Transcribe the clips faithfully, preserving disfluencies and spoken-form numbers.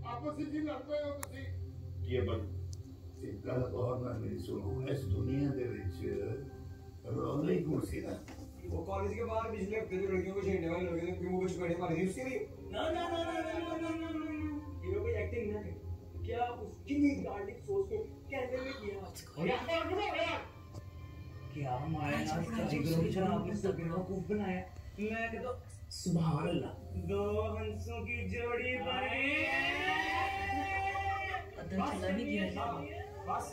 आपस ਵਿੱਚ ਲੜਦੇ ਹੋ ਤੁਸੀਂ ਕੀ ਬਣ एक गल गौर नाल मेरी सुनो, इस दुनिया दे विच रौला ही कौन सी ना वो कॉलेज के बाहर पिछले हफ्ते जो लड़कियों को छेड़ने वाले लड़के थे क्यों वो कुछ बैठे मारे थे उसके लिए ना ना ना ना ना ना ना ये लोग कोई एक्टिंग ना करे क्या उसकी भी गार्लिक सॉस को कैसे में किया क्या माया नाच का जिगर बिचारा आपने सब बेवकूफ बनाया मैं कहता सुभान अल्लाह दो हंसों की जोड़ी बन गई पता चला भी क्या बस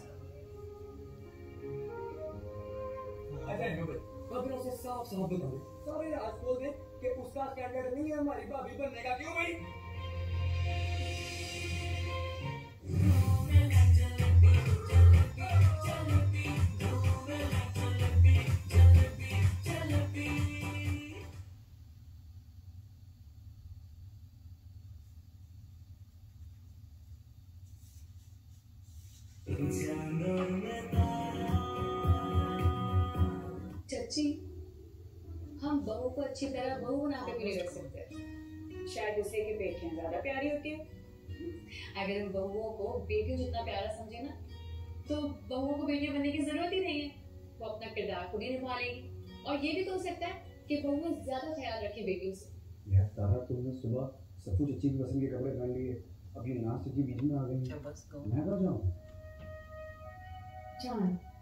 अच्छा नो भाई कभी उसे साफ साफ बता दे सारे राज खोल दे कि उसका स्टैंडर्ड नहीं है हमारी भाभी बनने का क्यों भाई चच्ची हम बहू को अच्छी तरह बहू बना के भी नहीं रख सकते शायद इसलिए कि बेटियां ज्यादा प्यारी होती है अगर हम बहुओं को बेटियों जितना प्यारा समझे ना तो बहुओं को बेटियां बनने की जरूरत ही नहीं है वो अपना किरदार खुद ही निभा लेगी और ये भी तो हो सकता है कि बहुएं ज्यादा ख्याल रखें बेटियों से यार तारा तुमने सुबह सफू चच्ची की पसंद के कपड़े पहन लिए अभी नाज चच्ची बीच में आ गई मैं कहाँ जाऊँ जान